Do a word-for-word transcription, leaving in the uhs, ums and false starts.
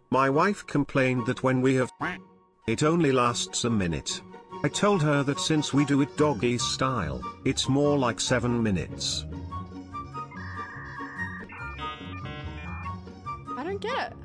My wife complained that when we have it only lasts a minute. I told her that since we do it doggy style, it's more like seven minutes. I don't get it.